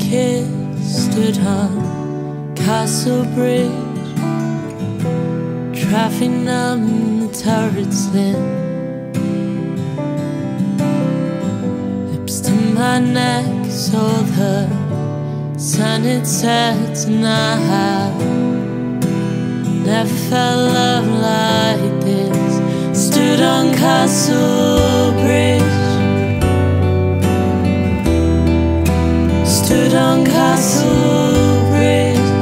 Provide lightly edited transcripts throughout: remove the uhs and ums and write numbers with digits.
kiss stood on Castle Bridge, traffic numb, the turrets lit, lips to my neck, saw the sun had set, and I have never felt love like this. Stood on Castle Bridge, stood on Castle Bridge.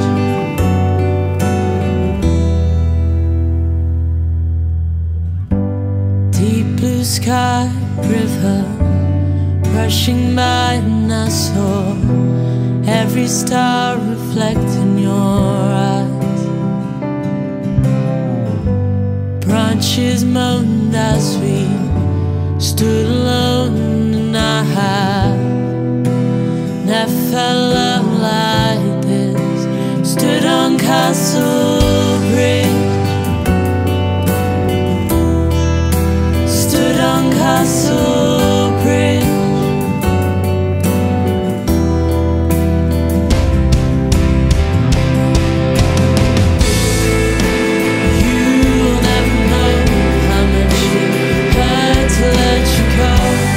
Deep blue sky, river rushing by, and I saw every star reflect in your eyes. Branches moaned as we stood alone, and I have never felt love like this. Stood on Castle Bridge, stood on Castle Bridge. You'll never know how much it hurt to let you go.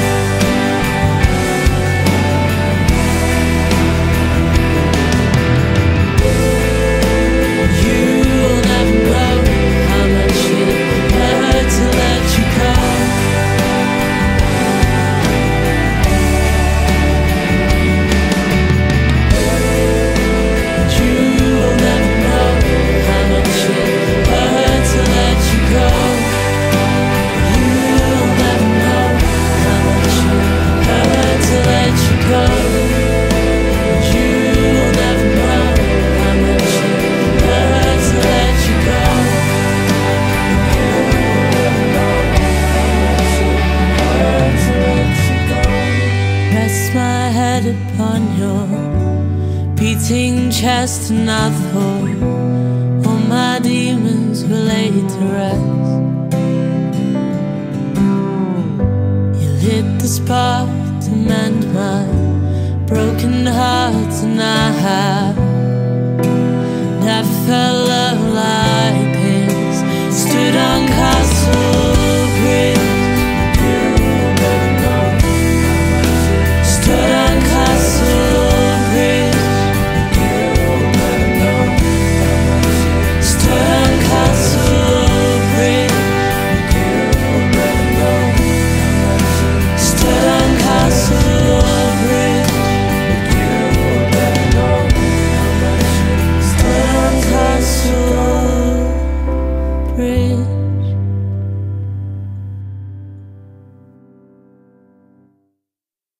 Upon your beating chest, and I thought all my demons were laid to rest. You lit the spark to mend my broken heart.